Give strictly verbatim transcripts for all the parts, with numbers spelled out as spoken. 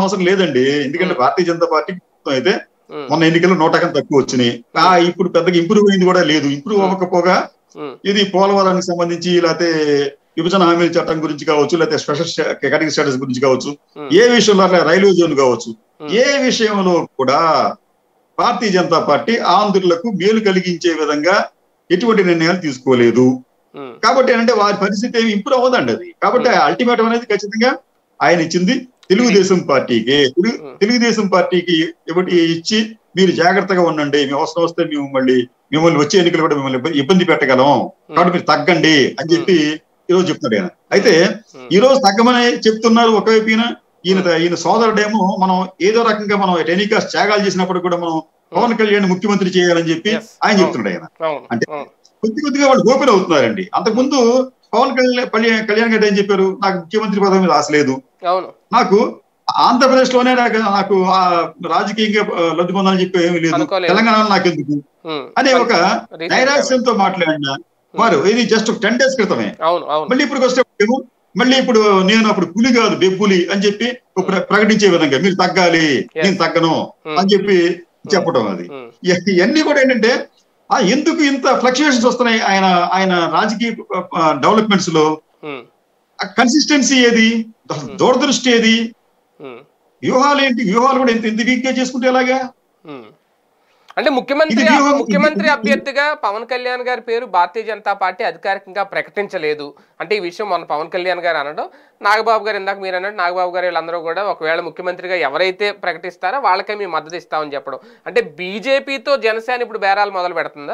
అవసరం లేదండి. ఎందుకంటే భారతీయ జనతా పార్టీ అయితే మొన్న ఎన్నికల్లో నూట కన్నా తక్కువ వచ్చినాయి. ఆ ఇప్పుడు పెద్దగా ఇంప్రూవ్ అయింది కూడా లేదు. ఇంప్రూవ్ అవ్వకపోగా ఇది పోలవరానికి సంబంధించి లేకపోతే విభజన హామీల చట్టం గురించి కావచ్చు, లేకపోతే స్పెషల్ కేటగిరీ స్టేటస్ గురించి కావచ్చు, ఏ విషయంలో రైల్వే జోన్ కావచ్చు, ఏ విషయంలో కూడా భారతీయ జనతా పార్టీ ఆంధ్రులకు మేలు కలిగించే విధంగా ఎటువంటి నిర్ణయాలు తీసుకోలేదు. కాబట్టి ఏంటంటే వారి పరిస్థితి ఏమి ఇంప్రూవ్ అవ్వదండి అది. కాబట్టి అల్టిమేటం అనేది ఖచ్చితంగా ఆయన ఇచ్చింది తెలుగుదేశం పార్టీకి. తెలుగుదేశం పార్టీకి ఇవ్వటి ఇచ్చి మీరు జాగ్రత్తగా ఉండండి, మీ అవసరం వస్తే మేము మళ్ళీ మిమ్మల్ని వచ్చే ఎన్నికలు కూడా మిమ్మల్ని ఇబ్బంది పెట్టగలం, కాబట్టి మీరు తగ్గండి అని చెప్పి ఈరోజు చెప్తున్నాడు ఆయన. అయితే ఈ రోజు తగ్గమని చెప్తున్నారు ఒకవైపు ఈయన ఈయన ఈయన సోదరుడేమో మనం ఏదో రకంగా మనం టెలికాస్ట్ త్యాగాలు చేసినప్పుడు కూడా మనం పవన్ కళ్యాణ్ ముఖ్యమంత్రి చేయాలని చెప్పి ఆయన చెప్తున్నాడు ఆయన. అంటే కొద్ది కొద్దిగా వాళ్ళు ఓపెన్ అవుతున్నారండి. అంతకుముందు పవన్ కళ్యాణ్ కళ్యాణ్ గారు ఏం చెప్పారు, నాకు ముఖ్యమంత్రి పదవి మీద ఆశ లేదు, నాకు ఆంధ్రప్రదేశ్ లోనే నాకు నాకు రాజకీయంగా లబ్ధి పొందాలని చెప్పి ఏమీ లేదు, తెలంగాణలో నాకెందుకు అనే ఒక నైరాశ్యంతో మాట్లాడిన వారు ఇది జస్ట్ టెన్ డేస్ క్రితమే. మళ్ళీ ఇప్పుడు వస్తే మళ్ళీ ఇప్పుడు నేను అప్పుడు పులి కాదు బెబ్బులి అని చెప్పి ప్రకటించే విధంగా మీరు తగ్గాలి, నేను తగ్గను అని చెప్పి చెప్పడం. అది ఇవన్నీ కూడా ఏంటంటే ఆ ఎందుకు ఇంత ఫ్లక్చుయేషన్స్ వస్తున్నాయి ఆయన ఆయన రాజకీయ డెవలప్మెంట్స్ లో? కన్సిస్టెన్సీ ఏది, దూరదృష్టి ఏది, వ్యూహాలు ఏంటి? వ్యూహాలు కూడా ఎంత ఎంత వీక్ గా చేసుకుంటే ఎలాగా? అంటే ముఖ్యమంత్రి ముఖ్యమంత్రి అభ్యర్థిగా పవన్ కళ్యాణ్ గారి పేరు భారతీయ జనతా పార్టీ అధికారికంగా ప్రకటించలేదు అంటే ఈ విషయం మన పవన్ కళ్యాణ్ గారు అనడం, నాగబాబు గారు ఇందాక మీరు అన్నట్టు నాగబాబు గారు వీళ్ళందరూ కూడా ఒకవేళ ముఖ్యమంత్రిగా ఎవరైతే ప్రకటిస్తారో వాళ్ళకే మేము మద్దతు ఇస్తామని చెప్పడం. అంటే బీజేపీతో జనసేన ఇప్పుడు బేరాలు మొదలు పెడుతుందా?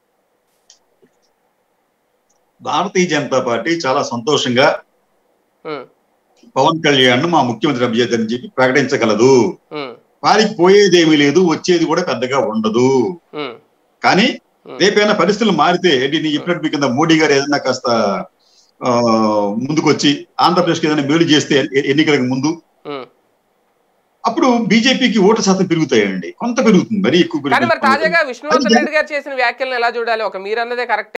భారతీయ జనతా పార్టీ చాలా సంతోషంగా పవన్ కళ్యాణ్ మా ముఖ్యమంత్రి అభ్యర్థి అని చెప్పి ప్రకటించగలదు. వారికి పోయేది ఏమీ లేదు, వచ్చేది కూడా పెద్దగా ఉండదు. కానీ రేపైనా పరిస్థితులు మారితే ఏంటి నీ చెప్పినట్టు కింద మోడీ గారు ఏదైనా కాస్త ఆ ముందుకొచ్చి ఆంధ్రప్రదేశ్కి ఏదైనా మేలు చేస్తే ఎన్నికలకు ముందు అప్పుడు బీజేపీకి ఓటు శాతం పెరుగుతాయండి, కొంత పెరుగుతుంది, మరీ ఎక్కువ. తాజాగా విష్ణువర్ధన్ రెడ్డి గారు చేసిన వ్యాఖ్యలను ఎలా చూడాలి? ఒక మీరు అన్నదే కరెక్ట్.